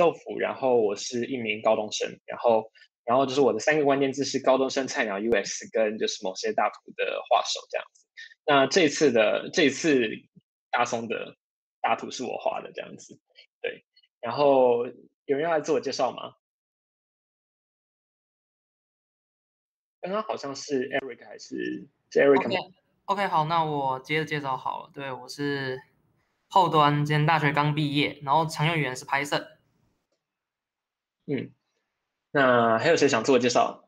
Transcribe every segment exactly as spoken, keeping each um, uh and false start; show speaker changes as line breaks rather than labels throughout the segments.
豆腐，然后我是一名高中生，然后然后就是我的三个关键字是高中生菜鸟 U X 跟就是某些大图的画手这样子。那这次的这次大松的大图是我画的这样子，对。然后有人要来自我介绍吗？刚刚好像是 Eric 还是是 Eric
OK
吗？
OK，好，那我接着介绍好了。对，我是后端，今天大学刚毕业，然后常用语言是 Python。
嗯，那还有谁想自我介绍？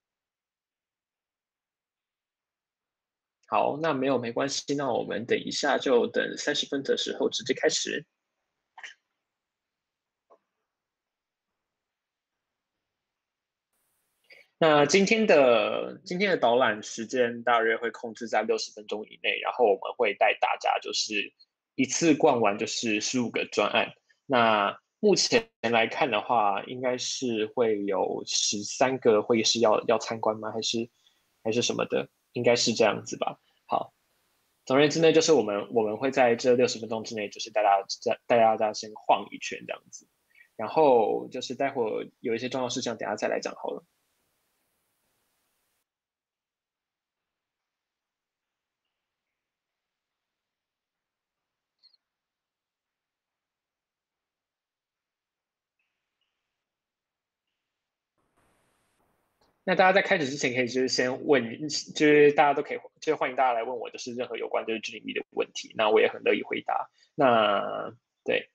好，那没有没关系，那我们等一下就等三十分的时候直接开始。那今天的今天的导览时间大约会控制在六十分钟以内，然后我们会带大家就是一次逛完就是十五个专案。那目前来看的话，应该是会有十三个会议室要要参观吗？还是还是什么的？应该是这样子吧。好，总而言之呢，就是我们我们会在这六十分钟之内，就是带大家带大家先晃一圈这样子，然后就是待会儿有一些重要事项，等一下再来讲好了。那大家在开始之前，可以就是先问，就是大家都可以，就是欢迎大家来问我，就是任何有关就是治领域的问题，那我也很乐意回答。那对，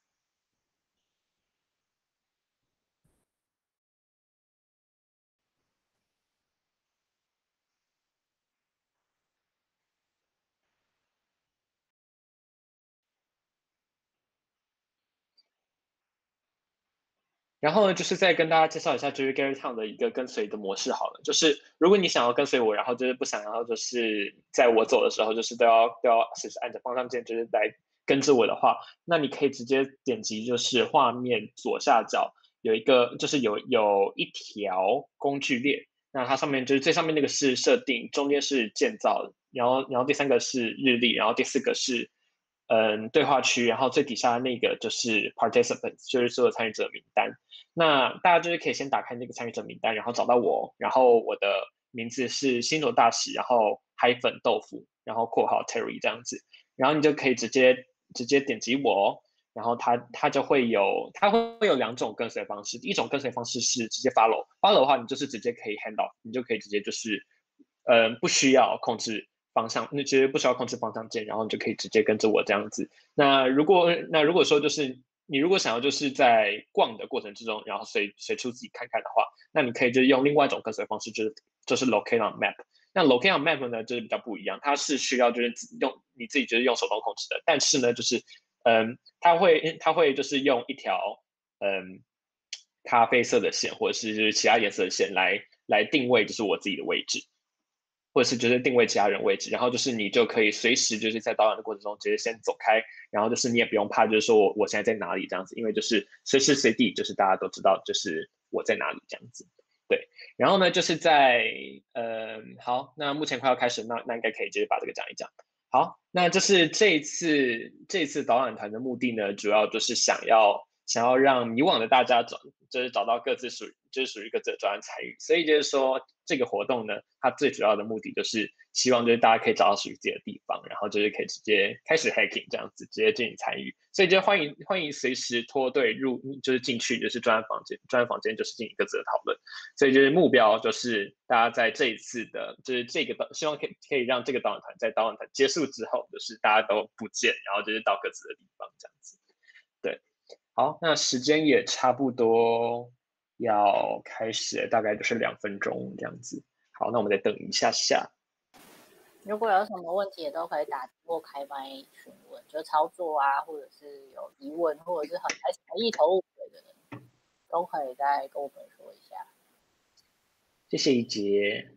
然后呢，就是再跟大家介绍一下，就是 Gary Town 的一个跟随的模式好了。就是如果你想要跟随我，然后就是不想要就是在我走的时候，就是都要都要随时按着方向键，就是来跟着我的话，那你可以直接点击就是画面左下角有一个就是有有一条工具列，那它上面就是最上面那个是设定，中间是建造，然后然后第三个是日历，然后第四个是嗯对话区，然后最底下那个就是 participants，就是所有参与者名单。那大家就是可以先打开那个参与者名单，然后找到我，然后我的名字是星球大使，然后海粉豆腐，然后括号 Terry 这样子，然后你就可以直接直接点击我，然后它它就会有它会有两种跟随方式，一种跟随方式是直接 follow，follow 的话你就是直接可以 hand off，你就可以直接就是呃不需要控制方向，那其实不需要控制方向键，然后你就可以直接跟着我这样子。那如果那如果说就是你如果想要就是在逛的过程之中，然后随随处自己看看的话，那你可以就是用另外一种跟随方式，就是就是 locate on map。那 locate on map 呢，就是比较不一样，它是需要就是用你自己就是用手动控制的，但是呢，就是嗯，它会它会就是用一条嗯咖啡色的线，或者是就是其他颜色的线来来定位，就是我自己的位置。或者是就是定位其他人位置，然后就是你就可以随时就是在导览的过程中直接先走开，然后就是你也不用怕，就是说我我现在在哪里这样子，因为就是随时随地就是大家都知道就是我在哪里这样子。对，然后呢就是在呃好，那目前快要开始，那那应该可以直接把这个讲一讲。好，那就是这一次这一次导览团的目的呢，主要就是想要想要让迷惘的大家找，就是找到各自属于就是属于各自的专案参与。所以就是说，这个活动呢，它最主要的目的就是希望就是大家可以找到属于自己的地方，然后就是可以直接开始 hacking 这样子，直接进行参与。所以就欢迎欢迎随时脱队入，就是进去就是专案房间，专案房间就是进行各自的讨论。所以就是目标就是大家在这一次的，就是这个导，希望可以可以让这个导演团在导演团结束之后，就是大家都不见，然后就是到各自的地方这样子。对，好，那时间也差不多要开始了，大概就是两分钟这样子。好，那我们再等一下下。
如果有什么问题，也都可以打字或开麦询问，就操作啊，或者是有疑问，或者是很很一头雾水的人，都可以再跟我们说一下。
谢谢一杰。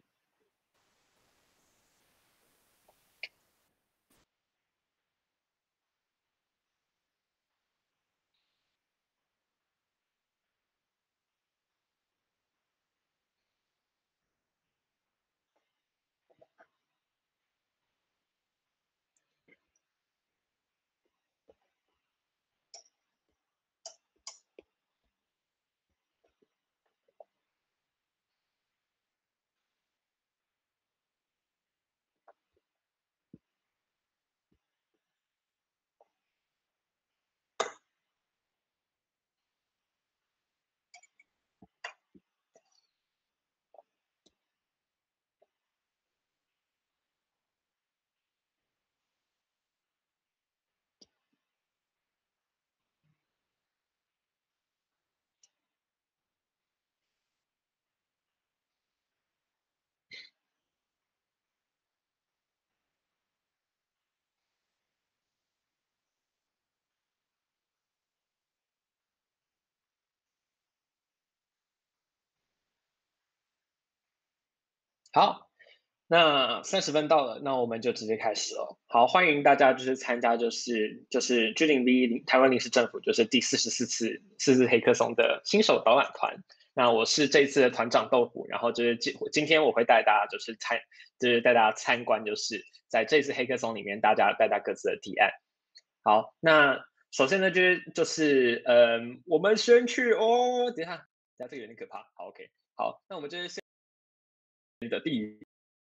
好，那三十分到了，那我们就直接开始了。好，欢迎大家就是参加就是就是 G 零 V 台湾临时政府就是第四十四次四次黑客松的新手导览团。那我是这一次的团长豆腐，然后就是今今天我会带大家就是参就是带大家参观，就是在这次黑客松里面大家带大家各自的提案。好，那首先呢就是就是嗯，我们先去哦，等一下，等一下这个有点可怕。好 ，OK， 好，那我们就是先的第一。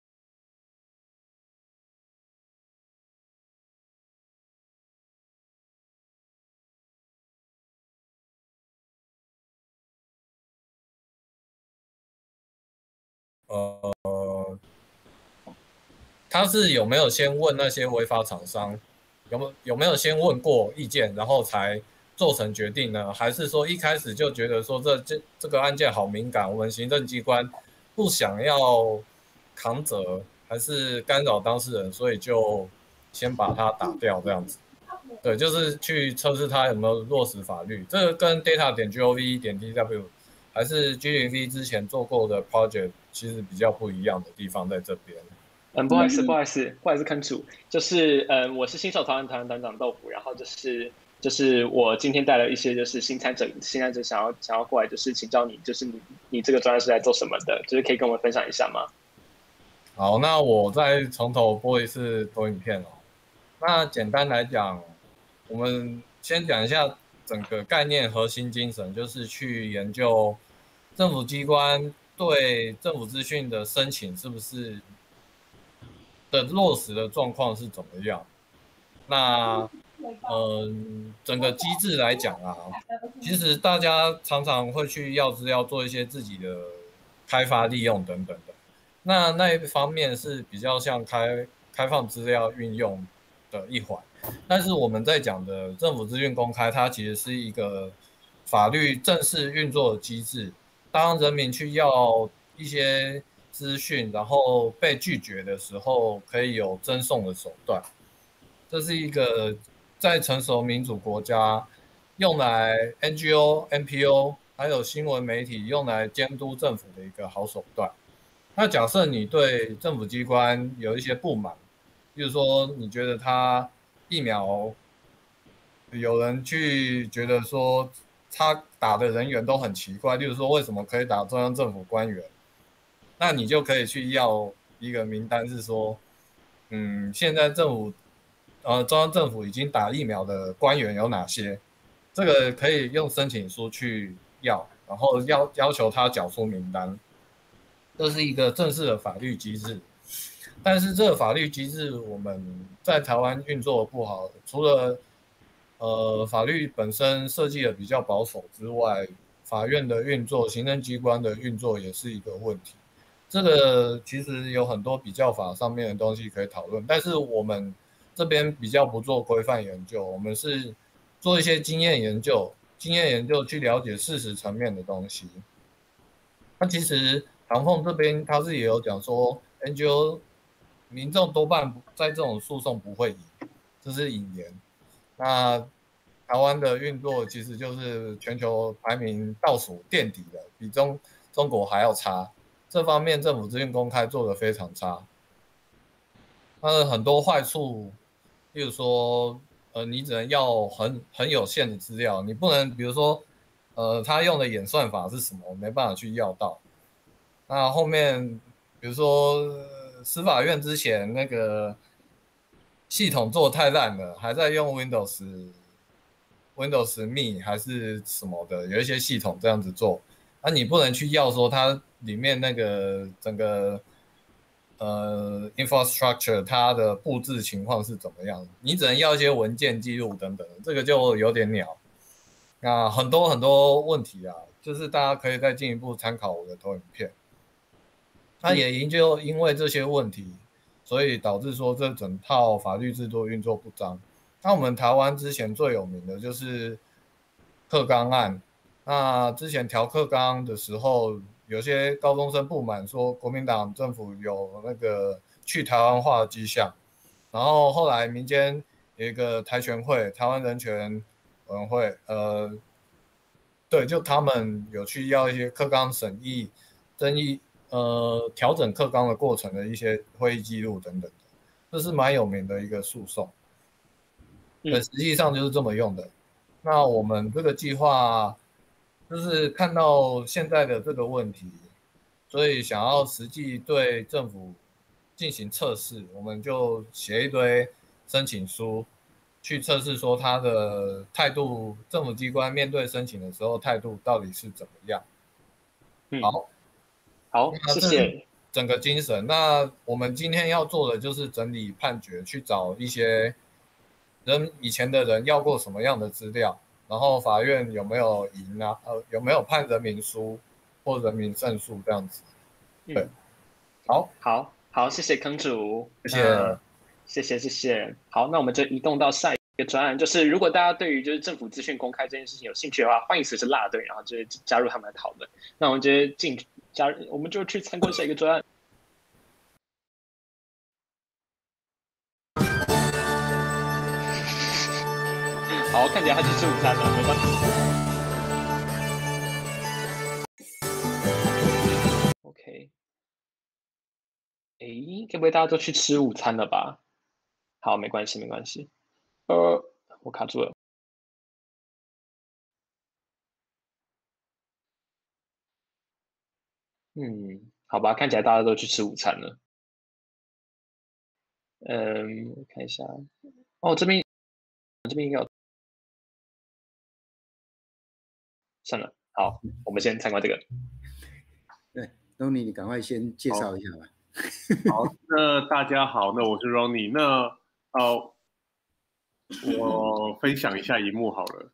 呃，他是有没有先问那些违法厂商，有没有有没有先问过意见，然后才做成决定呢？还是说一开始就觉得说这这这个案件好敏感，我们行政机关不想要扛责，还是干扰当事人，所以就先把它打掉这样子？对，就是去测试它有没有落实法律。这个跟 data 点 gov 点 tw 还是 G 零 V 之前做过的 project 其实比较不一样的地方在这边。
嗯，不好意思，不好意思，不好意思，坑主，就是嗯，我是新手团团团长豆腐，然后就是就是我今天带了一些就是新参者，新参者想要想要过来，就是请教你，就是你你这个专业是在做什么的，就是可以跟我们分享一下吗？
好，那我再从头播一次投影片哦。那简单来讲，我们先讲一下整个概念核心精神，就是去研究政府机关对政府资讯的申请是不是的落实的状况是怎么样。那嗯，整个机制来讲啊，其实大家常常会去要资料做一些自己的开发利用等等的。那那一方面是比较像开开放资料运用的一环，但是我们在讲的政府资讯公开，它其实是一个法律正式运作的机制。当人民去要一些资讯，然后被拒绝的时候，可以有侦送的手段。这是一个在成熟民主国家用来 N G O、N P O 还有新闻媒体用来监督政府的一个好手段。那假设你对政府机关有一些不满，比如说你觉得他疫苗有人去觉得说他打的人员都很奇怪，例如说为什么可以打中央政府官员，那你就可以去要一个名单，是说，嗯，现在政府呃中央政府已经打疫苗的官员有哪些？这个可以用申请书去要，然后要要求他缴出名单。这是一个正式的法律机制，但是这个法律机制我们在台湾运作的不好，除了呃法律本身设计的比较保守之外，法院的运作、行政机关的运作也是一个问题。这个其实有很多比较法上面的东西可以讨论，但是我们这边比较不做规范研究，我们是做一些经验研究，经验研究去了解事实层面的东西。那其实唐凤这边他是也有讲说 ，N G O 民众多半在这种诉讼不会赢，这是引言。那台湾的运作其实就是全球排名倒数垫底的，比中中国还要差。这方面政府资讯公开做得非常差。那很多坏处，例如说，呃，你只能要很很有限的资料，你不能比如说，呃，他用的演算法是什么，我没办法去要到。那后面比如说司法院之前那个系统做太烂了，还在用 Windows Windows Me 还是什么的，有一些系统这样子做，那、啊、你不能去要说它里面那个整个呃 infrastructure 它的布置情况是怎么样，你只能要一些文件记录等等，这个就有点鸟。那很多很多问题啊，就是大家可以再进一步参考我的投影片。那也因就因为这些问题，所以导致说这整套法律制度运作不彰。那我们台湾之前最有名的就是课纲案。那之前调课纲的时候，有些高中生不满说国民党政府有那个去台湾化的迹象，然后后来民间有一个台全会，台湾人权委员会，呃，对，就他们有去要一些课纲审议争议。 呃调整课纲的过程的一些会议记录等等的，这是蛮有名的一个诉讼。
嗯，
实际上就是这么用的。那我们这个计划就是看到现在的这个问题，所以想要实际对政府进行测试，我们就写一堆申请书去测试，说他的态度，政府机关面对申请的时候态度到底是怎么样。
嗯，
好，
好，谢谢。
整个精神。那我们今天要做的就是整理判决，去找一些人以前的人要过什么样的资料，然后法院有没有赢啊？呃，有没有判人民输或人民胜诉这样子？对，
嗯，
好，
好，好，谢谢坑主，
谢谢，
呃、谢谢，谢谢。好，那我们就移动到下一个专案，就是如果大家对于就是政府资讯公开这件事情有兴趣的话，欢迎随时拉队，然后就是加入他们的讨论。那我们就进加入，我们就去参观下一个专案。好，看起来他去吃午餐了，没关系。OK， 哎，该不会大家都去吃午餐了吧？好，没关系，没关系。呃，我卡住了。嗯，好吧，看起来大家都去吃午餐了。嗯，我看一下。哦，这边这边有。算了，好，我们先参观这个。
对 ，Ronnie， 你赶快先介绍一下吧。
好，那大家好，那我是 Ronnie， 那呃，我分享一下荧幕好了。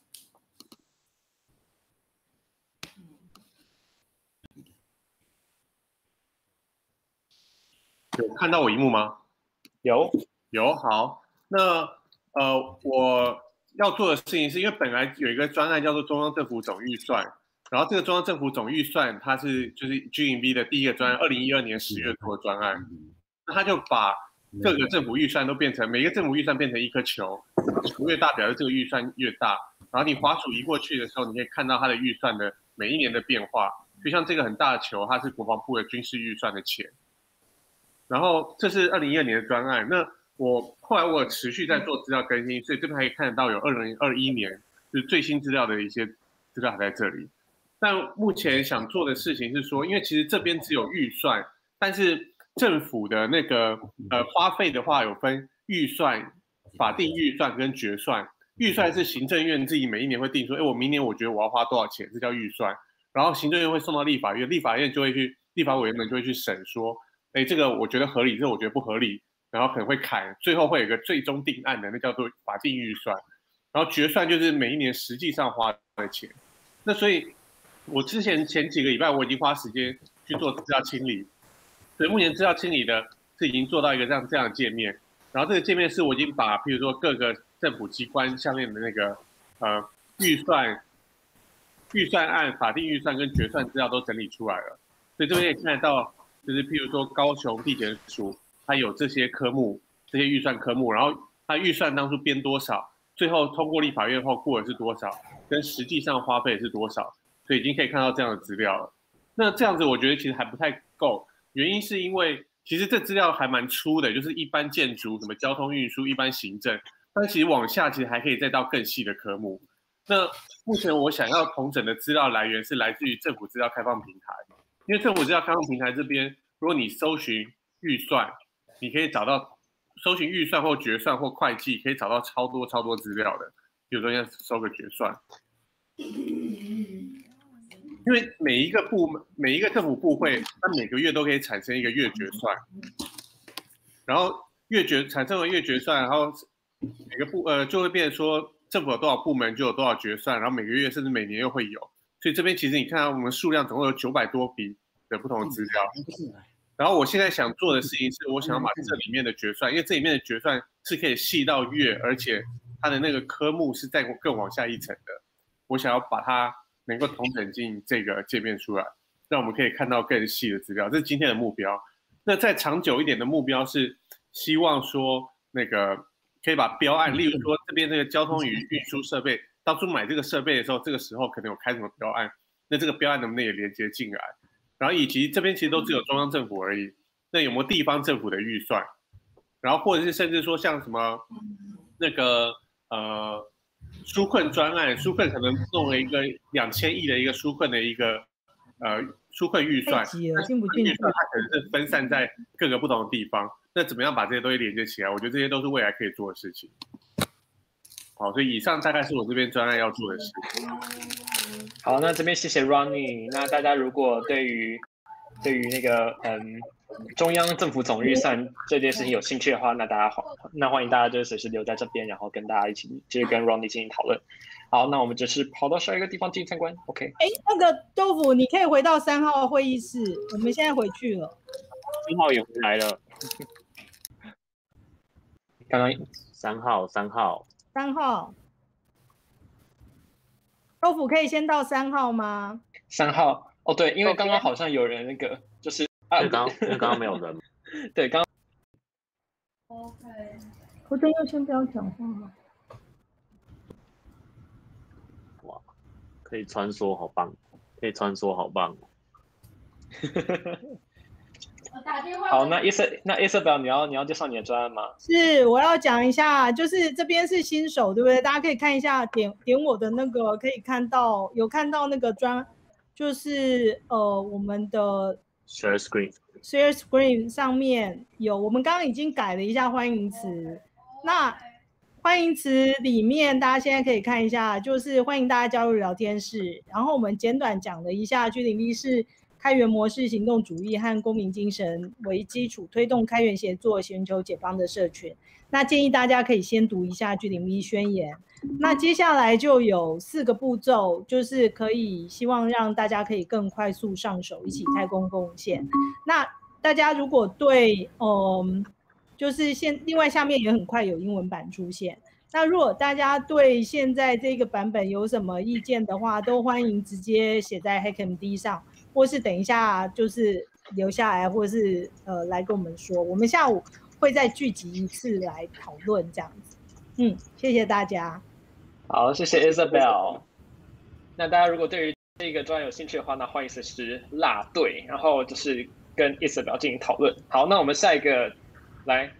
有看到我荧幕吗？
有，
有，好，那呃，我要做的事情是因为本来有一个专案叫做中央政府总预算，然后这个中央政府总预算它是就是 G N B 的第一个专案，二零一二年十月做的专案，那他就把各个政府预算都变成每一个政府预算变成一颗球，球越大表示这个预算越大，然后你滑鼠移过去的时候，你可以看到它的预算的每一年的变化，就像这个很大的球，它是国防部的军事预算的钱。然后这是二零一二年的专案，那我后来我有持续在做资料更新，所以这边可以看得到有二零二一年就是最新资料的一些资料还在这里。但目前想做的事情是说，因为其实这边只有预算，但是政府的那个呃花费的话有分预算、法定预算跟决算。预算是行政院自己每一年会定说，哎，我明年我觉得我要花多少钱，这叫预算。然后行政院会送到立法院，立法院就会去，立法委员们就会去审说。哎，这个我觉得合理，这个我觉得不合理，然后可能会砍，最后会有一个最终定案的，那叫做法定预算。然后决算就是每一年实际上花的钱。那所以，我之前前几个礼拜我已经花时间去做资料清理，所以目前资料清理的是已经做到一个这样这样的界面。然后这个界面是我已经把，譬如说各个政府机关下面的那个呃预算、预算案、法定预算跟决算资料都整理出来了，所以这边也看得到。就是譬如说高雄地检署，它有这些科目，这些预算科目，然后它预算当初编多少，最后通过立法院后过的是多少，跟实际上花费是多少，所以已经可以看到这样的资料了。那这样子我觉得其实还不太够，原因是因为其实这资料还蛮粗的，就是一般建筑、什么交通运输、一般行政，但其实往下其实还可以再到更细的科目。那目前我想要统整的资料来源是来自于政府资料开放平台。因为政府资料开放平台这边，如果你搜寻预算，你可以找到搜寻预算或决算或会计，可以找到超多超多资料的。比如说，要搜个决算，因为每一个部门、每一个政府部会，它每个月都可以产生一个月决算，然后月决产生了月决算，然后每个部呃就会变成说，政府有多少部门就有多少决算，然后每个月甚至每年又会有。所以这边其实你看到我们数量总共有九百多笔的不同的资料，然后我现在想做的事情是，我想要把这里面的决算，因为这里面的决算是可以细到月，而且它的那个科目是再更往下一层的，我想要把它能够统整进这个界面出来，让我们可以看到更细的资料，这是今天的目标。那再长久一点的目标是，希望说那个可以把标案，例如说这边这个交通与运输设备。当初买这个设备的时候，这个时候可能有开什么标案，那这个标案能不能也连接进来？ 然后以及这边其实都只有中央政府而已，那有没有地方政府的预算？然后或者是甚至说像什么那个呃纾困专案，纾困可能弄了一个两千亿的一个纾困的一个呃纾困预算，但是预算它可能是分散在各个不同的地方，那怎么样把这些东西连接起来？我觉得这些都是未来可以做的事情。好，所以以上大概是我这边专案要做的事。
好，那这边谢谢 Ronnie。那大家如果对于对于那个嗯中央政府总预算这件事情有兴趣的话，那大家好，那欢迎大家就随时留在这边，然后跟大家一起继续跟 Ronnie 进行讨论。好，那我们就是跑到下一个地方进行参观。OK。
哎，那个豆腐，你可以回到三号会议室，我们现在回去了。
三号也回来了。
刚刚
三号，三号。
三号，豆腐可以先到三号吗？
三号哦，对，因为刚刚好像有人那个就是啊，
刚因为刚刚没有人，
对，刚。
OK， 我真要先不要讲话。
哇，可以穿梭，好棒！可以穿梭，好棒！
好，那 Isabel， 那 Isabel， 你要你要介绍你的专案吗？
是，我要讲一下，就是这边是新手，对不对？大家可以看一下，点点我的那个，可以看到有看到那个专，就是呃我们的
share screen
share screen 上面有，我们刚刚已经改了一下欢迎词，那欢迎词里面大家现在可以看一下，就是欢迎大家加入聊天室，然后我们简短讲了一下居零力是开源模式行动主义和公民精神为基础，推动开源协作，寻求解放的社群。那建议大家可以先读一下 G 零 V 宣言。那接下来就有四个步骤，就是可以希望让大家可以更快速上手，一起开工贡献。那大家如果对，嗯，就是现另外下面也很快有英文版出现。那如果大家对现在这个版本有什么意见的话，都欢迎直接写在 HackMD 上。或是等一下就是留下来，或是呃来跟我们说，我们下午会再聚集一次来讨论这样子。嗯，谢谢大家。
好，谢谢 Isabel。那大家如果对于这个专案有兴趣的话，那欢迎随时拉队，然后就是跟 Isabel 进行讨论。好，那我们下一个来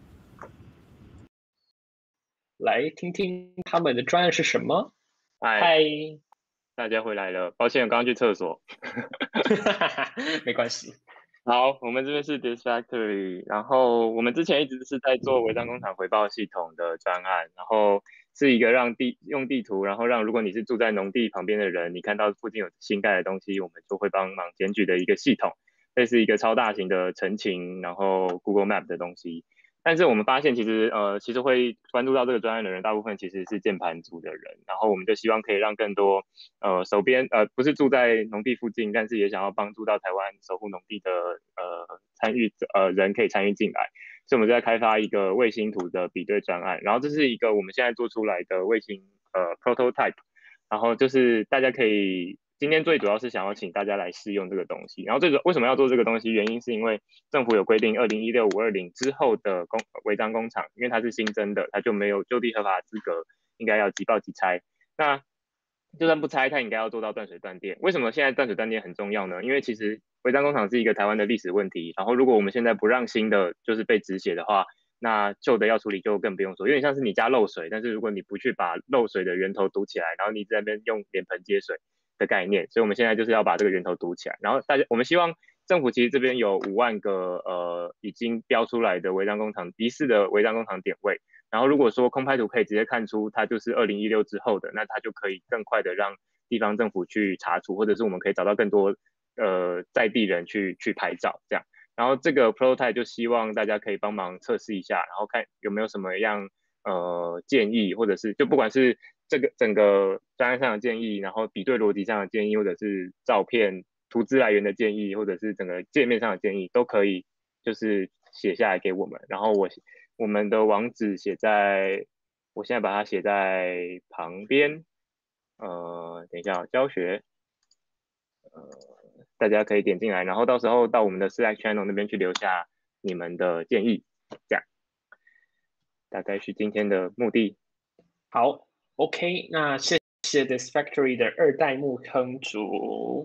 来听听他们的专案是什么。嗨。
大家回来了，抱歉，我刚刚去厕所。
没关系。
好，我们这边是 Disfactory， 然后我们之前一直是在做违章工厂回报系统的专案，然后是一个让地用地图，然后让如果你是住在农地旁边的人，你看到附近有新盖的东西，我们就会帮忙检举的一个系统，类似一个超大型的陈情，然后 Google Map 的东西。但是我们发现，其实呃，其实会关注到这个专案的人，大部分其实是键盘族的人。然后我们就希望可以让更多呃手边呃不是住在农地附近，但是也想要帮助到台湾守护农地的呃参与呃人可以参与进来。所以我们就在开发一个卫星图的比对专案。然后这是一个我们现在做出来的卫星呃 prototype。然后就是大家可以。今天最主要是想要请大家来试用这个东西，然后这个为什么要做这个东西？原因是因为政府有规定，二零一六五二零之后的工违章工厂，因为它是新增的，它就没有就地合法资格，应该要即报即拆。那就算不拆，它应该要做到断水断电。为什么现在断水断电很重要呢？因为其实违章工厂是一个台湾的历史问题，然后如果我们现在不让新的就是被止血的话，那旧的要处理就更不用说，有点像是你家漏水，但是如果你不去把漏水的源头堵起来，然后你在那边用脸盆接水的概念，所以我们现在就是要把这个源头堵起来。然后大家，我们希望政府其实这边有五万个呃已经标出来的违章工厂疑似的违章工厂点位。然后如果说空拍图可以直接看出它就是二零一六之后的，那它就可以更快的让地方政府去查处，或者是我们可以找到更多呃在地人去去拍照这样。然后这个 prototype 就希望大家可以帮忙测试一下，然后看有没有什么样呃建议，或者是就不管是这个整个专案上的建议，然后比对逻辑上的建议，或者是照片图资来源的建议，或者是整个界面上的建议，都可以就是写下来给我们。然后我我们的网址写在，我现在把它写在旁边，呃，等一下教学，呃。大家可以点进来，然后到时候到我们的 Slack channel 那边去留下你们的建议，这样大概是今天的目的。
好 ，OK， 那谢谢 Disfactory 的二代木坑主。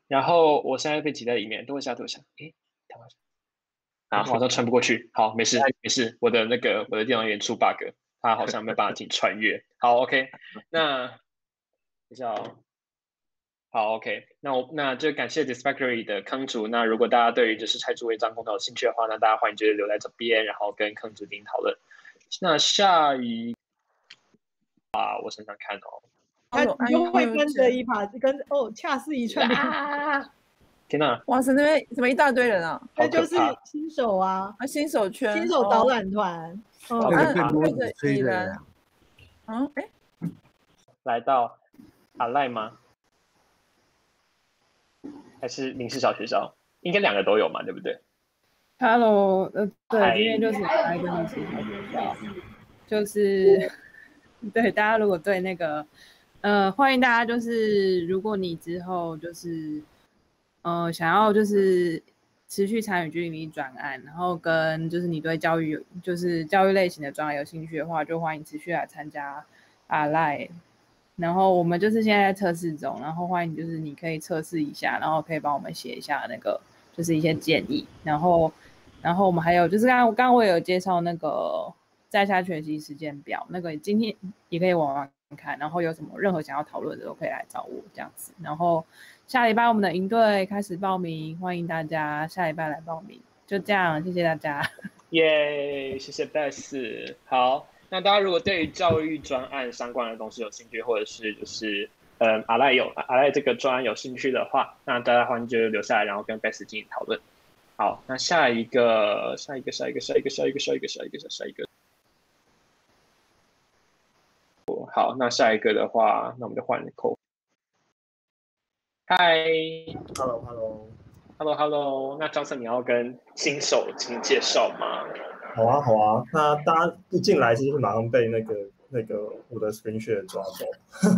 然后我现在被挤在里面，等我一下，等我一下，诶，等我一下，啊，好像穿不过去，好，没事没事，我的那个我的电脑有点出 bug， 它好像没有办法进穿越，好 ，OK， 那等一下哦。好 ，OK， 那我那就感谢 Disfactory 的坑主。那如果大家对于就是拆除违章公投有兴趣的话，那大家欢迎就是留在这边，然后跟坑主进行讨论。那下一啊，我想想看哦，
他就会跟着一把跟哦，恰似一串
啊！天哪！
哇塞，那边怎么一大堆人啊？
那就是新手啊，
啊，新手圈，
新手导览团，
哦，
啊，
对
着蚁人，嗯，哎，
来到阿赖吗？还是林氏小学校？应该两个都有嘛，对不对
？Hello， 呃，对，今天就是来跟林氏小学校，就是对大家如果对那个，呃，欢迎大家就是如果你之后就是呃想要就是持续参与居零转案，然后跟就是你对教育有就是教育类型的专案有兴趣的话，就欢迎持续来参加阿赖。然后我们就是现在在测试中，然后欢迎就是你可以测试一下，然后可以帮我们写一下那个就是一些建议，然后然后我们还有就是刚刚刚刚我也有介绍那个在下学习时间表，那个今天也可以往往看，然后有什么任何想要讨论的都可以来找我这样子。然后下礼拜我们的营队开始报名，欢迎大家下礼拜来报名。就这样，谢谢大家。
耶，谢谢 Bess。好。那大家如果对于教育专案相关的东西有兴趣，或者是就是呃阿赖有阿赖这个专案有兴趣的话，那大家欢迎就留下来，然后跟 Bess 进行讨论。好，那下一个下一个下一个下一个下一个下一个下一个下一个，好，那下一个的话，那我们就换口。嗨
，Hello Hello
Hello Hello， 那Johnson你要跟新手进行介绍吗？
好啊，好啊。那大家一进来，就是马上被那个那个我的 screen share 抓走。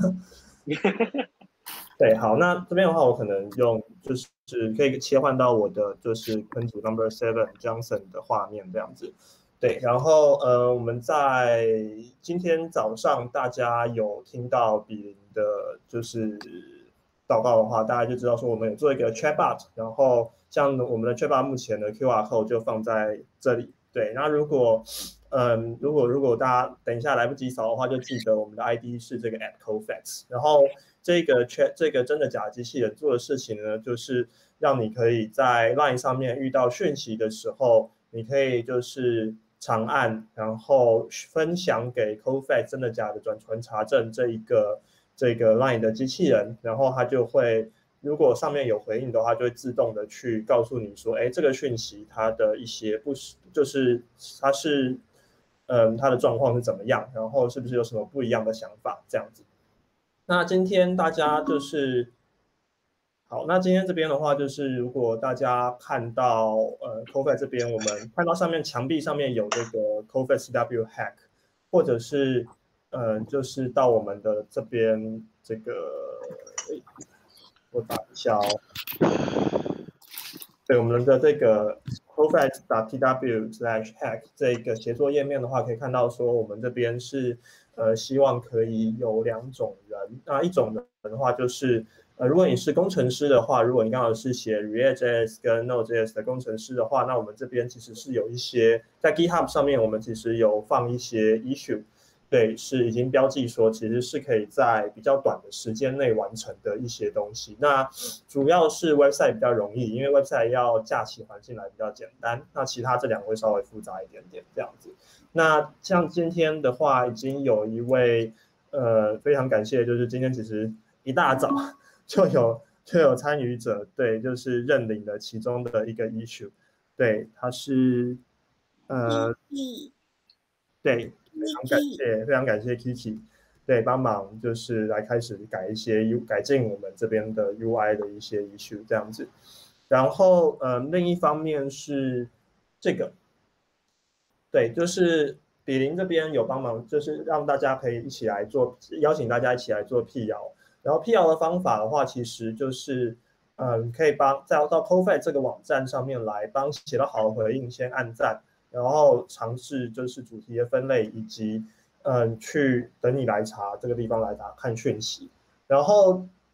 对，好，那这边的话，我可能用就是可以切换到我的就是坑主 number seven Johnson 的画面这样子。对，然后呃，我们在今天早上大家有听到比邻的就是祷告的话，大家就知道说我们有做一个 chatbot， 然后像我们的 chatbot 目前的 Q R code 就放在这里。对，那如果，嗯，如果如果大家等一下来不及扫的话，就记得我们的 I D 是这个 at Cofacts， 然后这个 chat 这个真的假机器人做的事情呢，就是让你可以在 Line 上面遇到讯息的时候，你可以就是长按，然后分享给 Cofacts 真的假的转传查证这一个这个 Line 的机器人，然后它就会。如果上面有回应的话，就会自动的去告诉你说，哎，这个讯息它的一些不是，就是它是，嗯，它的状况是怎么样，然后是不是有什么不一样的想法这样子。那今天大家就是，好，那今天这边的话就是，如果大家看到呃 Cofacts 这边，我们看到上面墙壁上面有这个 Cofacts W hack， 或者是呃，就是到我们的这边这个。我打一下哦，对我们的这个 cofacts.tw slash hack 这个协作页面的话，可以看到说我们这边是呃希望可以有两种人，那一种人的话就是呃如果你是工程师的话，如果你刚好是写 React.js 跟 Node.js 的工程师的话，那我们这边其实是有一些在 GitHub 上面，我们其实有放一些 issue。对，是已经标记说，其实是可以在比较短的时间内完成的一些东西。那主要是 website 比较容易，因为 website 要架起环境来比较简单。那其他这两个会稍微复杂一点点这样子。那像今天的话，已经有一位呃非常感谢，就是今天其实一大早就有就有参与者，对，就是认领了其中的一个 issue， 对，他是呃对。非常感谢，非常感谢 Kiki， 对，帮忙就是来开始改一些 U 改进我们这边的 U I 的一些 issue 这样子。然后呃，另一方面是这个，对，就是比邻这边有帮忙，就是让大家可以一起来做，邀请大家一起来做辟谣。然后辟谣的方法的话，其实就是嗯，可以帮在到 Cofacts 这个网站上面来帮写到好的回应先按赞。然后尝试就是主题的分类，以及嗯去等你来查这个地方来查看讯息。然后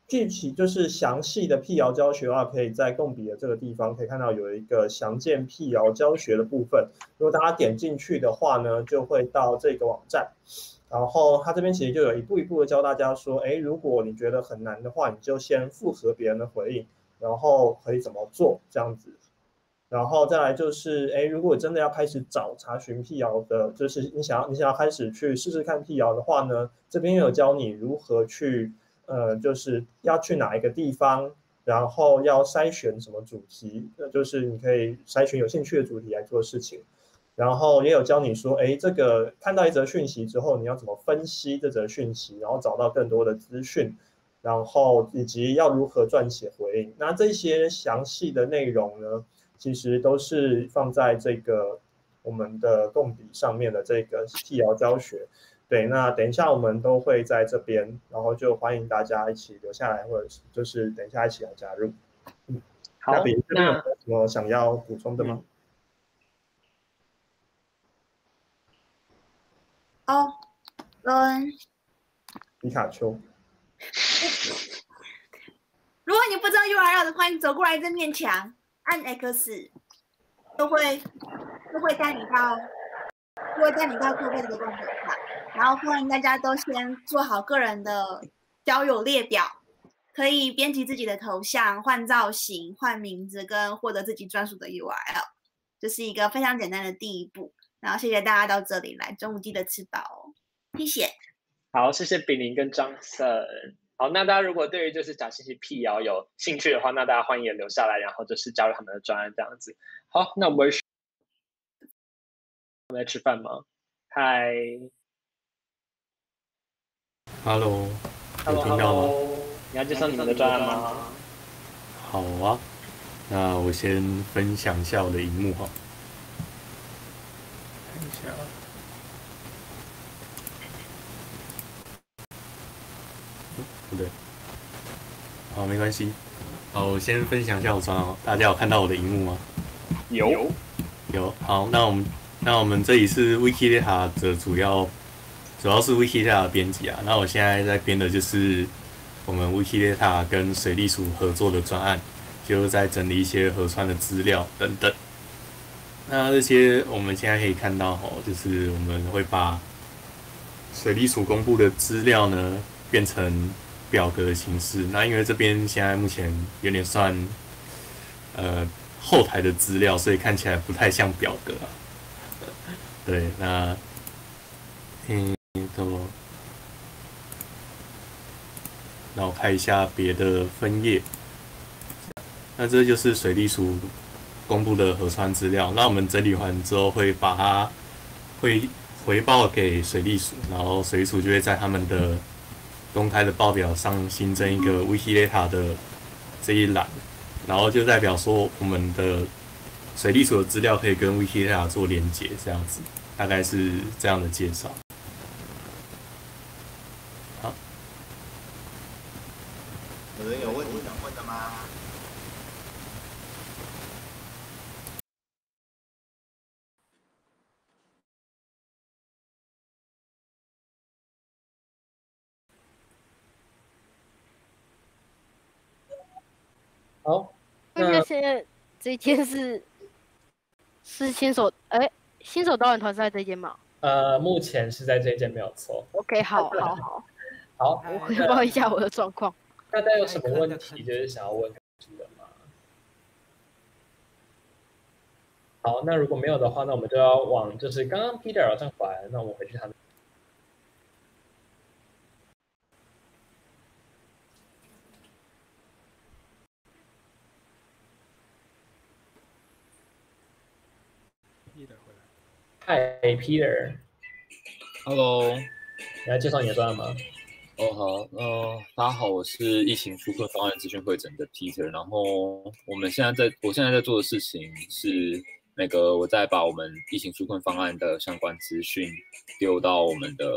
具体就是详细的辟谣教学的话，可以在共笔的这个地方可以看到有一个详见辟谣教学的部分。如果大家点进去的话呢，就会到这个网站，然后它这边其实就有一步一步的教大家说，哎，如果你觉得很难的话，你就先复核别人的回应，然后可以怎么做这样子。然后再来就是，哎，如果真的要开始找查询辟谣的，就是你想要你想要开始去试试看辟谣的话呢，这边有教你如何去。呃，就是要去哪一个地方，然后要筛选什么主题，呃，就是你可以筛选有兴趣的主题来做事情。然后也有教你说，哎，这个看到一则讯息之后，你要怎么分析这则讯息，然后找到更多的资讯，然后以及要如何撰写回应。那这些详细的内容呢，其实都是放在这个我们的共笔上面的这个辟谣教学。对，那等一下我们都会在这边，然后就欢迎大家一起留下来，或者是就是等一下一起来加入。嗯，
好，
那比这边有没有什么想要补充的吗？
哦，嗯，
皮卡丘。
如果你不知道 U R L 的话，你走过来这面墙，按 X， 就会就会带你到，就会带你到后面这个共同上。然后欢迎大家都先做好个人的交友列表，可以编辑自己的头像、换造型、换名字跟获得自己专属的 U R L， 这是一个非常简单的第一步。然后谢谢大家到这里来，中午记得吃饱哦，谢谢。
好，谢谢炳林跟张森。好，那大家如果对于就是假信息辟谣有兴趣的话，那大家欢迎也留下来，然后就是加入他们的专案这样子。好，那我们我们来吃饭吗？嗨。
Hello， 有听到吗？
你要介绍你们的专案吗？
好啊，那我先分享一下我的荧幕哈，看一下，嗯，不对，好，没关系。好，我先分享一下我专案，大家有看到我的荧幕吗？
有，
有。好，那我们那我们这里是 Wikidata 的主要。主要是 Wikidata 的编辑啊，那我现在在编的就是我们 Wikidata 跟水利署合作的专案，就是在整理一些河川的资料等等。那这些我们现在可以看到哦，就是我们会把水利署公布的资料呢变成表格的形式。那因为这边现在目前有点算呃后台的资料，所以看起来不太像表格啊。对，那嗯。那我看一下别的分页，那这就是水利署公布的河川资料。那我们整理完之后，会把它会回报给水利署，然后水利署就会在他们的公开的报表上新增一个 Wikidata 的这一栏，然后就代表说我们的水利署的资料可以跟 Wikidata 做连结，这样子，大概是这样的介绍。
有人有问题想问的吗？
好，
那现在这一天是是新手哎，新手导演团是在这一间吗？
呃，目前是在这一间没有错。
OK， 好，好，好，
好，
我汇报一下我的状况。
大家有什么问题就是想要问主的吗？好，那如果没有的话，那我们就要往就是刚刚 Peter 好像回来了，那我们回去他们。Peter 回来。嗨 ，Peter。Hello。你要介绍你的专案吗？
哦好，呃，大家好，我是疫情纾困方案资讯会诊的 Peter， 然后我们现在在，我现在在做的事情是那个我在把我们疫情纾困方案的相关资讯丢到我们的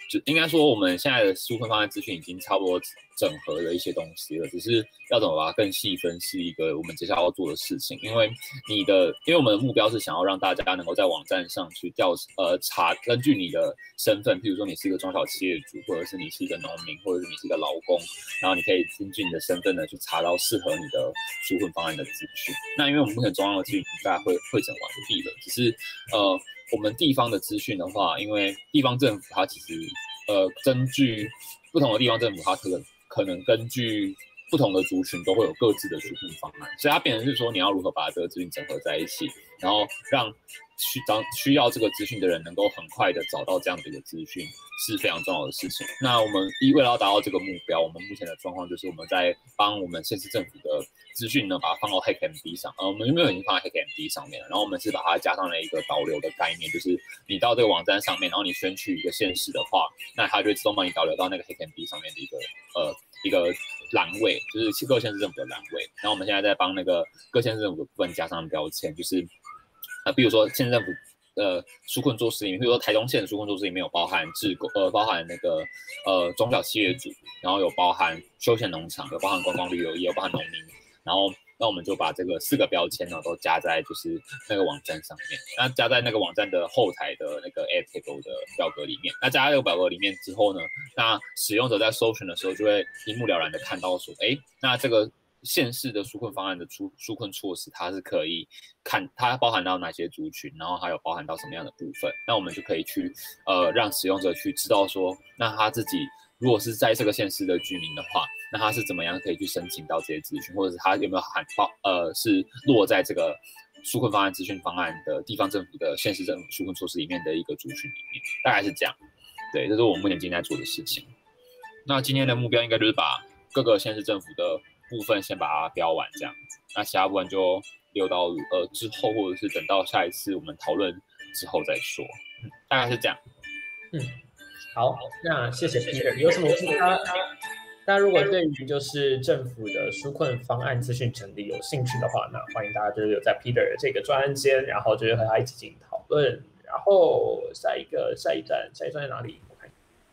就应该说我们现在的纾困方案资讯已经差不多整合了一些东西了，只是要怎么把它更细分是一个我们接下来要做的事情。因为你的，因为我们的目标是想要让大家能够在网站上去调呃查，根据你的身份，譬如说你是一个中小企业主，或者是你是一个农民，或者是你是一个劳工，然后你可以根据你的身份呢去查到适合你的纾困方案的资讯。那因为我们目前中央的资讯大概会会诊完毕了，只是呃我们地方的资讯的话，因为地方政府它其实呃根据不同的地方政府，它可能可能根据不同的族群都会有各自的纾困方案，所以它变成是说你要如何把这个资讯整合在一起，然后让需当需要这个资讯的人能够很快的找到这样的一个资讯，是非常重要的事情。那我们一为了要达到这个目标，我们目前的状况就是我们在帮我们县市政府的资讯呢，把它放到 HackMD 上，呃，我们原本已经放在 HackMD 上面了，然后我们是把它加上了一个导流的概念，就是你到这个网站上面，然后你选取一个县市的话，那它就会自动帮你导流到那个 HackMD 上面的一个呃一个栏位，就是各县市政府的栏位。然后我们现在在帮那个各县市政府的部分加上标签，就是呃，比如说县政府呃纾困措施里面，比如说台东县的纾困措施里面有包含志工，呃，包含那个呃中小企业主，然后有包含休闲农场，有包含观光旅游，也有包含农民，然后那我们就把这个四个标签呢都加在就是那个网站上面，那加在那个网站的后台的那个 Add Table 的表格里面。那加在这个表格里面之后呢，那使用者在搜寻的时候就会一目了然的看到说，哎，那这个县市的纾困方案的纾纾困措施，它是可以看它包含到哪些族群，然后还有包含到什么样的部分，那我们就可以去呃让使用者去知道说，那他自己如果是在这个县市的居民的话，那他是怎么样可以去申请到这些资讯，或者是他有没有含包呃是落在这个纾困方案资讯方案的地方政府的县市政府纾困措施里面的一个族群里面，大概是这样。对，这是我们目前今天在做的事情。那今天的目标应该就是把各个县市政府的部分先把它标完这样子，那其他部分就留到呃之后，或者是等到下一次我们讨论之后再说，嗯，大概是这样。
嗯，好，那谢谢 Peter。有什么其他？大家如果对于就是政府的纾困方案资讯整理有兴趣的话，那欢迎大家就是有在 Peter 的这个专案间，然后就是和他一起进行讨论。然后下一个下一站，下一站在哪里？我看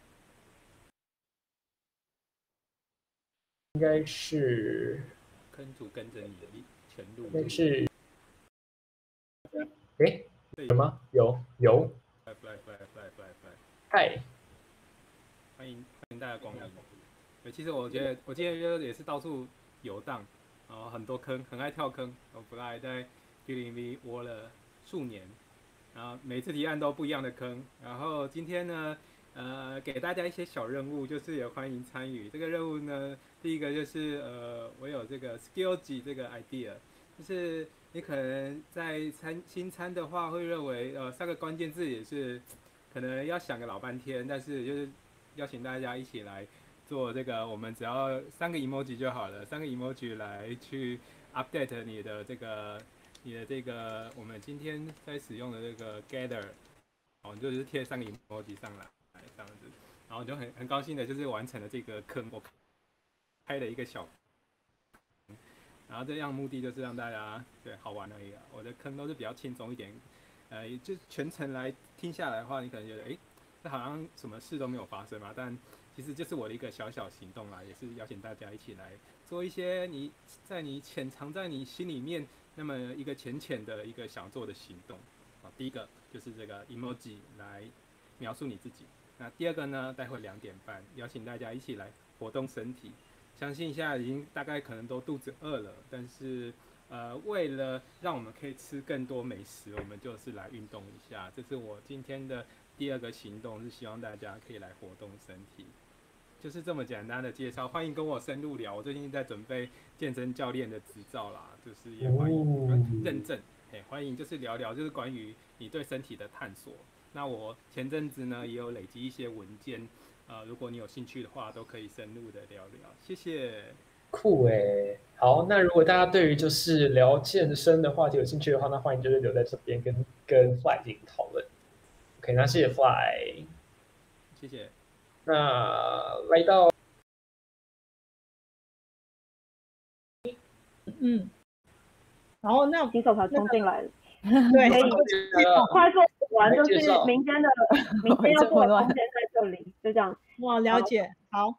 应该是
坑主跟着你的全路，
应该是，哎，有吗？有有。
来来来来来来，
嗨，
欢迎欢迎大家光临。对，其实我觉得我今天也是到处游荡，然后很多坑，很爱跳坑。我本来在 Q 零 V 窝了数年，然后每次提案都不一样的坑。然后今天呢，呃，给大家一些小任务，就是也欢迎参与。这个任务呢，第一个就是呃，我有这个 skill 级这个 idea， 就是你可能在参新参的话，会认为呃三个关键字也是可能要想个老半天，但是就是邀请大家一起来做这个，我们只要三个 emoji 就好了，三个 emoji 来去 update 你的这个你的这个我们今天在使用的这个 gather， 哦，就是贴三个 emoji 上来这样子，然后就很很高兴的就是完成了这个坑，我开了一个小。然后这样目的就是让大家对好玩而已啊。我的坑都是比较轻松一点，呃，就全程来听下来的话，你可能觉得，哎，这好像什么事都没有发生嘛。但其实就是我的一个小小行动啦，也是邀请大家一起来做一些你在你潜藏在你心里面那么一个浅浅的一个想做的行动。啊，第一个就是这个 emoji 来描述你自己。那第二个呢，待会两点半邀请大家一起来活动身体。相信现在已经大概可能都肚子饿了，但是呃，为了让我们可以吃更多美食，我们就是来运动一下。这是我今天的第二个行动，是希望大家可以来活动身体，就是这么简单的介绍。欢迎跟我深入聊，我最近在准备健身教练的执照啦，就是也欢迎认证，哎，欢迎就是聊聊，就是关于你对身体的探索。那我前阵子呢也有累积一些文件。呃，如果你有兴趣的话，都可以深入的聊聊。谢谢。
酷哎，好，那如果大家对于就是聊健身的话题有兴趣的话，那欢迎就是留在这边跟跟 Fly 进行讨论。OK， 那谢谢 Fly，
谢谢。
那来到，
嗯，然后那
举手才冲进来了。
对，
可以快速完，就是民间的民间要做的空间在这里。 就这样。
哇，了解，好。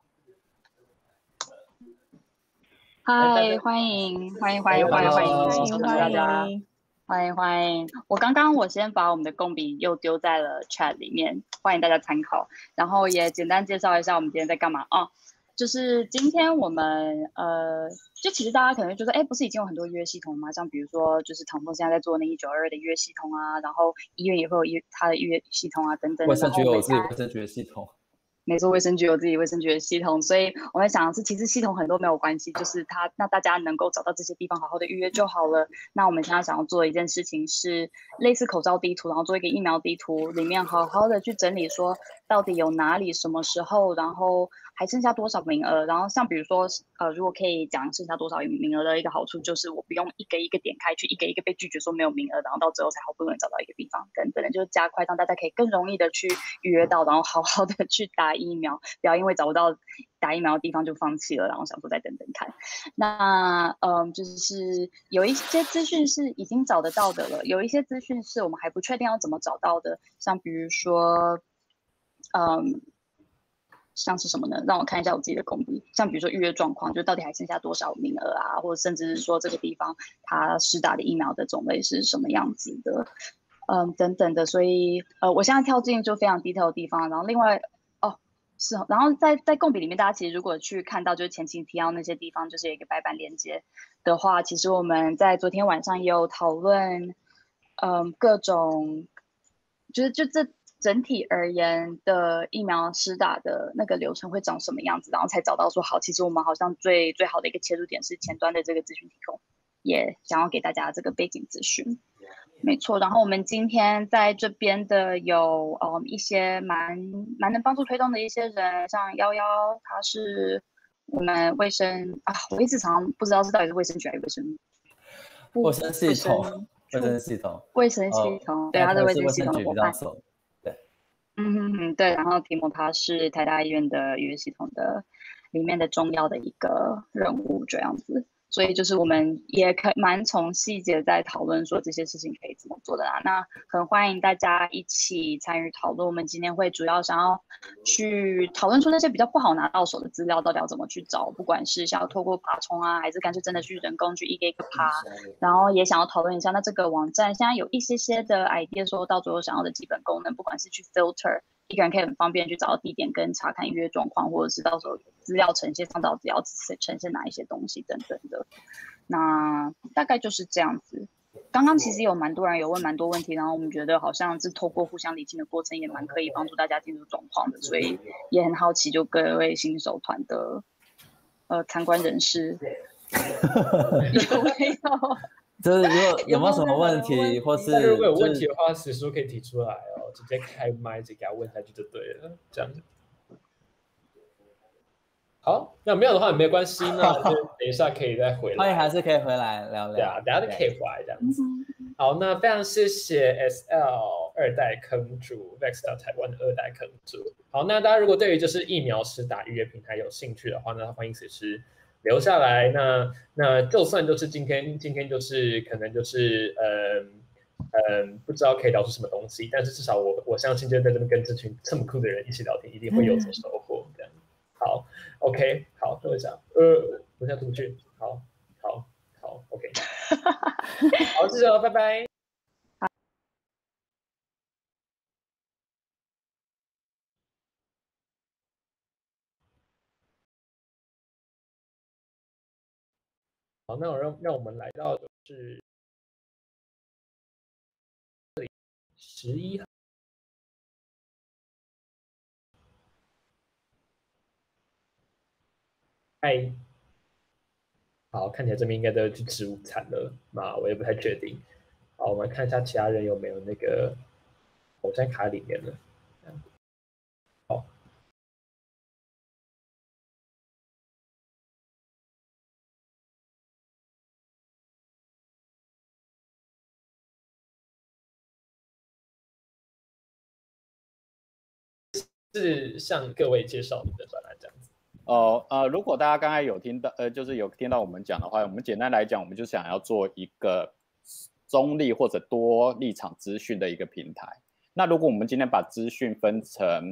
嗨，欢迎欢迎欢迎欢迎欢迎
欢迎
大家，欢迎欢迎。我刚刚我先把我们的共笔又丢在了 chat 里面，欢迎大家参考。然后也简单介绍一下我们今天在干嘛啊？就是今天我们呃，就其实大家可能觉得，哎，不是已经有很多预约系统吗？像比如说，就是唐凤现在在做那一九二二的预约系统啊，然后医院也会有预它的预约系统啊，等等。
卫生局有自己卫生局的系统。
没错，卫生局有自己卫生局的系统，所以我们想的是，其实系统很多没有关系，就是它那大家能够找到这些地方好好的预约就好了。那我们现在想要做的一件事情是类似口罩地图，然后做一个疫苗地图，里面好好的去整理说到底有哪里、什么时候，然后还剩下多少名额。然后像比如说，呃，如果可以讲剩下多少名额的一个好处，就是我不用一个一个点开去，一个一个被拒绝说没有名额，然后到最后才好不容易找到一个地方，等等的，就是加快让大家可以更容易的去预约到，然后好好的去打疫苗，不要因为找不到打疫苗的地方就放弃了，然后想说再等等看。那嗯，就是有一些资讯是已经找得到的了，有一些资讯是我们还不确定要怎么找到的，像比如说，嗯。像是什么呢？让我看一下我自己的工笔。像比如说预约状况，就到底还剩下多少名额啊，或者甚至是说这个地方它施打的疫苗的种类是什么样子的，嗯，等等的。所以呃，我现在跳进就非常 detail 的地方。然后另外哦是，然后在在共笔里面，大家其实如果去看到就是前期提到那些地方，就是有一个白板连接的话，其实我们在昨天晚上也有讨论，嗯，各种就是就这。整体而言的疫苗施打的那个流程会长什么样子，然后才找到说好，其实我们好像最最好的一个切入点是前端的这个资讯提供，也想要给大家这个背景资讯，没错。然后我们今天在这边的有嗯一些蛮蛮能帮助推动的一些人，像幺幺，他是我们卫生啊，我一直常常不知道是到底是卫生局还是卫生
卫生系统，卫生系统，
卫生系统，对，他是卫生系统的伙伴。嗯哼哼，对，然后提姆他是台大医院的预约系统的里面的重要的一个人物这样子，所以就是我们也可蛮从细节在讨论说这些事情可以怎么做的啦。那很欢迎大家一起参与讨论。我们今天会主要想要去讨论出那些比较不好拿到手的资料到底要怎么去找，不管是想要透过爬虫啊，还是干脆真的去人工去一个一个爬，然后也想要讨论一下那这个网站现在有一些些的 idea 说到最后想要的基本功能，不管是去 filter。一个人可以很方便去找到地点跟查看预约状况，或者是到时候资料呈现上到底要呈现哪一些东西等等的。那大概就是这样子。刚刚其实有蛮多人有问蛮多问题，然后我们觉得好像是透过互相理清的过程也蛮可以帮助大家进入状况的，所以也很好奇就各位新手团的呃参观人士有没有？
就是如果有没有什么问题，或是
如果有问题的话，史书可以提出来哦，直接开麦直接给他问下去就对了，这样。好，那没有的话也没关系，那就等一下可以再回来。
欢迎还是可以回来聊聊。
对啊，等下就可以回来这样子。好，那非常谢谢 S L 二代坑主 Vex 到台湾的二代坑主。好，那大家如果对于就是疫苗施打预约平台有兴趣的话呢，欢迎随时留下来。那那就算就是今天今天就是可能就是嗯嗯不知道可以聊出什么东西，但是至少我我相信就是在这边跟这群这么酷的人一起聊天，一定会有所收获。这样好 ，OK， 好，等我一下，呃，我现在出不去，好，好，好 ，OK， 好，谢谢了，拜拜。好，那我让让我们来到的是十一号。嗨，好，看起来这边应该都去吃午餐了嘛，我也不太确定。好，我们看一下其他人有没有那个，我现在卡里面了。好。是向各位介绍你的专栏这样子。
哦呃，如果大家刚才有听到，呃，就是有听到我们讲的话，我们简单来讲，我们就想要做一个中立或者多立场资讯的一个平台。那如果我们今天把资讯分成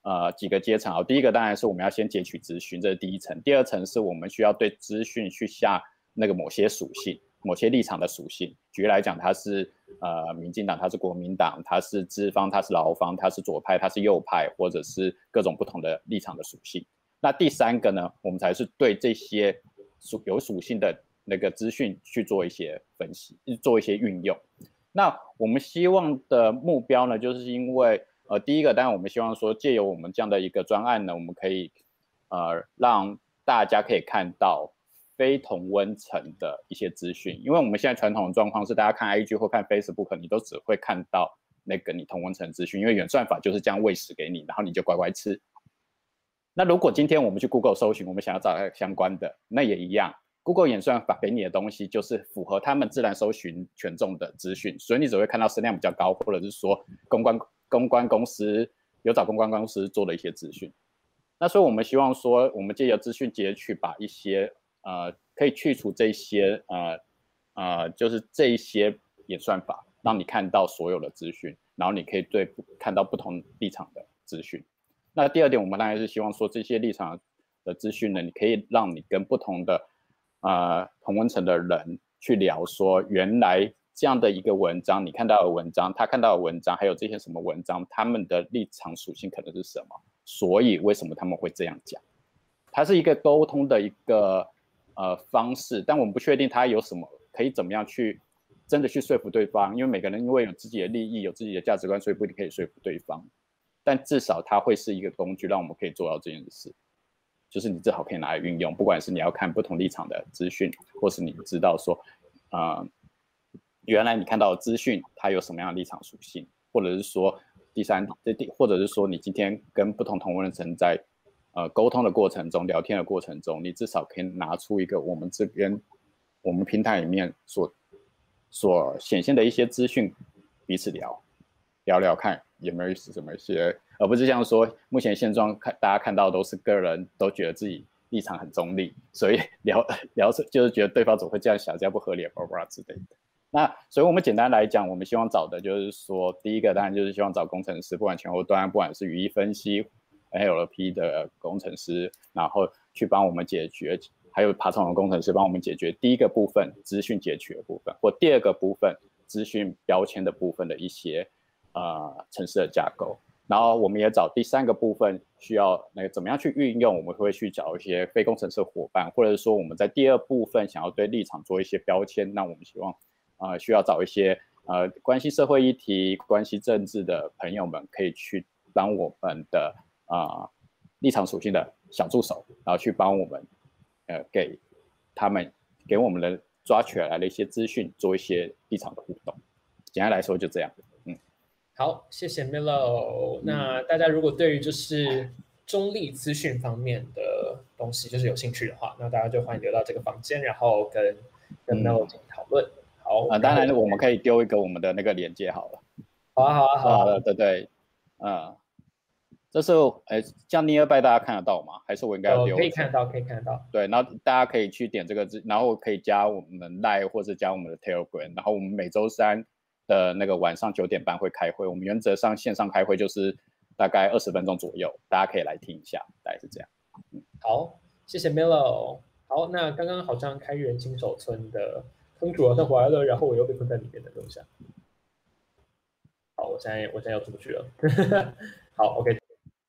呃几个阶层啊。第一个当然是我们要先截取资讯，这是第一层。第二层是我们需要对资讯去下那个某些属性。某些立场的属性，举例来讲，它是呃民进党，它是国民党，它是资方，它是劳方，它是左派，它是右派，或者是各种不同的立场的属性。那第三个呢，我们才是对这些属有属性的那个资讯去做一些分析，做一些运用。那我们希望的目标呢，就是因为呃第一个，当然我们希望说借由我们这样的一个专案呢，我们可以呃让大家可以看到非同温层的一些资讯，因为我们现在传统的状况是，大家看 I G 或看 Facebook， 你都只会看到那个你同温层资讯，因为演算法就是这样喂食给你，然后你就乖乖吃。那如果今天我们去 Google 搜寻，我们想要找相关的，那也一样 ，Google 演算法给你的东西就是符合他们自然搜寻权重的资讯，所以你只会看到声量比较高，或者是说公关公关公司有找公关公司做的一些资讯。那所以我们希望说，我们借由资讯截取，把一些呃，可以去除这些呃呃，就是这一些演算法，让你看到所有的资讯，然后你可以对看到不同立场的资讯。那第二点，我们当然是希望说这些立场的资讯呢，你可以让你跟不同的呃同温层的人去聊说，原来这样的一个文章，你看到的文章，他看到的文章，还有这些什么文章，他们的立场属性可能是什么，所以为什么他们会这样讲？它是一个沟通的一个。呃，方式，但我们不确定它有什么可以怎么样去真的去说服对方，因为每个人因为有自己的利益，有自己的价值观，所以不一定可以说服对方。但至少它会是一个工具，让我们可以做到这件事，就是你最好可以拿来运用，不管是你要看不同立场的资讯，或是你知道说，呃，原来你看到的资讯它有什么样的立场属性，或者是说第三，或者是说你今天跟不同同温层在。呃，沟通的过程中，聊天的过程中，你至少可以拿出一个我们这边我们平台里面所所显现的一些资讯，彼此聊聊聊看有没有什么一些，而不是像说目前现状看大家看到都是个人都觉得自己立场很中立，所以聊聊就是觉得对方总会这样想，这样不合理，巴拉巴拉之类的。那所以我们简单来讲，我们希望找的就是说，第一个当然就是希望找工程师，不管前后端，不管是语义分析。N L P 的工程师，然后去帮我们解决，还有爬虫的工程师帮我们解决第一个部分资讯截取的部分，或第二个部分资讯标签的部分的一些呃程式的架构。然后我们也找第三个部分需要那个怎么样去运用，我们会去找一些非工程师伙伴，或者是说我们在第二部分想要对立场做一些标签，那我们希望呃需要找一些呃关系社会议题、关系政治的朋友们，可以去帮我们的。啊、呃，立场属性的小助手，然后去帮我们，呃，给他们给我们的抓取来的一些资讯，做一些立场的互动。简单来说就这样。嗯，
好，谢谢 Milo。那大家如果对于就是中立资讯方面的东西就是有兴趣的话，那大家就欢迎留到这个房间，然后跟跟 Milo 进行讨论。好，
啊，当然我们可以丢一个我们的那个连接好了。
好啊，好啊，好啊，
对对，嗯。这是哎，这样 Nearby 大家看得到吗？还是我应该要丢？
可以看得到，可以看得到。
对，然后大家可以去点这个字，然后可以加我们 Line 或者加我们的 Telegram， 然后我们每周三的那个晚上九点半会开会，我们原则上线上开会就是大概二十分钟左右，大家可以来听一下，大概是这样。
嗯，好，谢谢 Milo。好，那刚刚好像开源金手村的坑主好像回来了，然后我又被困在里面的东西。好，我现在我现在要出不去了。好 ，OK。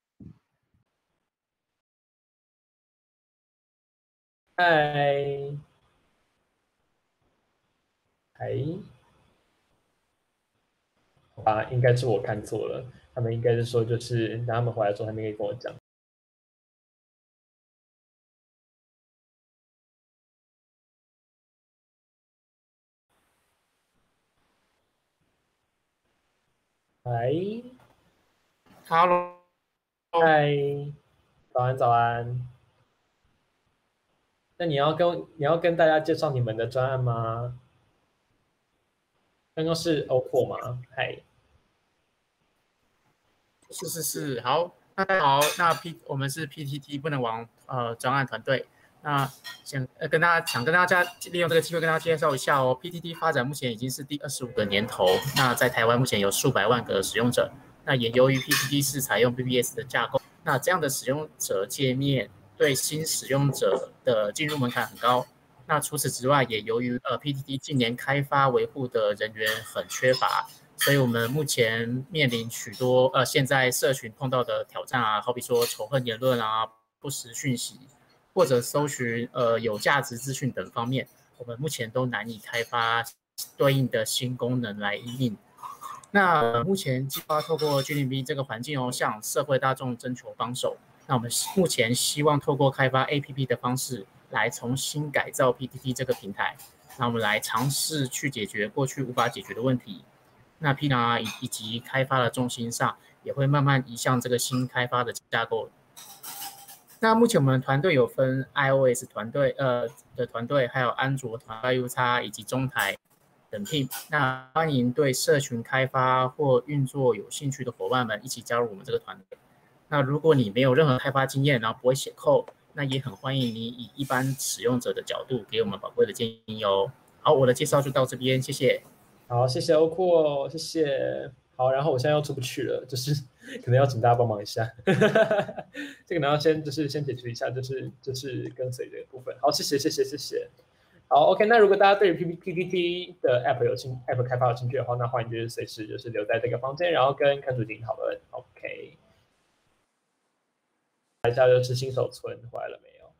嗨，嗨，好吧，应该是我看错了，他们应该是说，就是等他们回来之后，他们可以跟我讲。嗨
，Hello，
嗨，早安，早安。那你要跟你要跟大家介绍你们的专案吗？刚刚是 O P P O 吗？嗨，
是是是，好，大家好，那 P 我们是 P T T 不能亡呃专案团队，那想呃跟大家想跟大家利用这个机会跟大家介绍一下哦 ，P T T 发展目前已经是第二十五个年头，那在台湾目前有数百万个使用者，那也由于 P T T 是采用 B B S 的架构。 那这样的使用者界面对新使用者的进入门槛很高。那除此之外，也由于呃 P T T 近年开发维护的人员很缺乏，所以我们目前面临许多呃现在社群碰到的挑战啊，好比说仇恨言论啊、不实讯息，或者搜寻呃有价值资讯等方面，我们目前都难以开发对应的新功能来因应。那、呃、目前计划透过 G 零 V 这个环境哦，向社会大众征求帮手。那我们目前希望透过开发 A P P 的方式，来重新改造 P T T 这个平台。那我们来尝试去解决过去无法解决的问题。那 P R 啊以以及开发的重心上，也会慢慢移向这个新开发的架构。那目前我们团队有分 iOS 团队呃的团队，还有安卓团队 U X 以及中台等 team。那欢迎对社群开发或运作有兴趣的伙伴们一起加入我们这个团队。那如果你没有任何开发经验，然后不会写 code， 那也很欢迎你以一般使用者的角度给我们宝贵的建议哦。好，我的介绍就到这边，谢谢。
好，谢谢欧酷哦，谢谢。好，然后我现在又出不去了，就是可能要请大家帮忙一下，这个呢要先就是先解决一下，就是就是跟随这个部分。好，谢谢谢谢谢谢。好 ，OK， 那如果大家对于 P T T 的 App 有兴 App 开发有兴趣的话，那欢迎就是随时就是留在这个房间，然后跟看主进行讨论。OK， 看一下就是新手村回来了没有？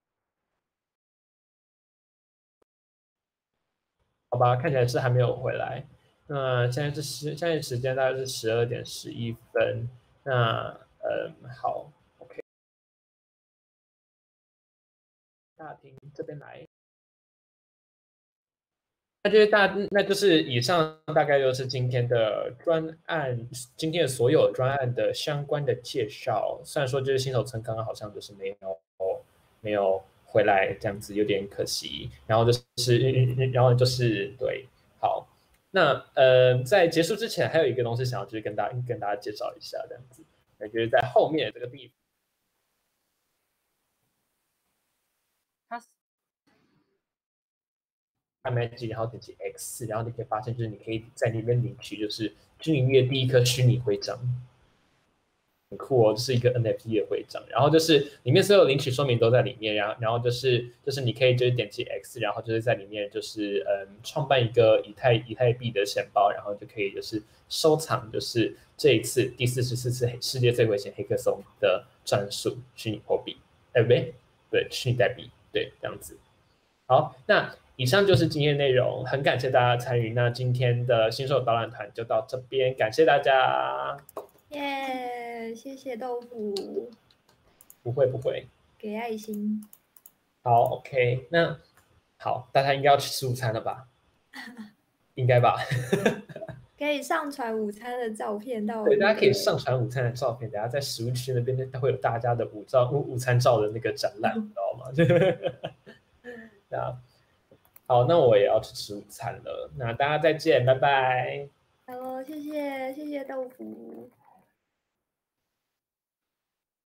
好吧，看起来是还没有回来。那现在是时，现在时间大概是十二点十一分。那嗯，好 ，OK， 大厅这边来。那就是大，那就是以上大概就是今天的专案，今天的所有专案的相关的介绍。虽然说就是新手村刚刚好像就是没有没有回来，这样子有点可惜。然后就是，然后就是对，好。那呃，在结束之前，还有一个东西想要就是跟大家跟大家介绍一下，这样子，那就是在后面这个地方，它按 Magic， 然后点击 X， 然后你可以发现就是你可以在里面领取就是居民月第一颗虚拟徽章，很酷哦，这是一个 N F T 的徽章，然后就是里面所有领取说明都在里面，然后然后就是就是你可以就是点击 X， 然后就是在里面就是嗯创办一个以太以太币的钱包，然后就可以就是收藏就是这一次第四十四次世界最危险黑客松的专属虚拟货币，哎不对，对虚拟代币，对这样子。好，那以上就是今天的内容，很感谢大家参与。那今天的新手导览团就到这边，感谢大家。
耶、yeah, 谢谢豆腐。
不会不会。
给爱心。
好 ，OK， 那好，大家应该要去吃午餐了吧？应该吧。
可以上传午餐的照片到。
对，大家可以上传午餐的照片，等下在食物区那边会有大家的午照午午餐照的那个展览，你知道吗？那好，那我也要去吃午餐了。那大家再见，拜拜。
好，谢谢谢谢豆腐。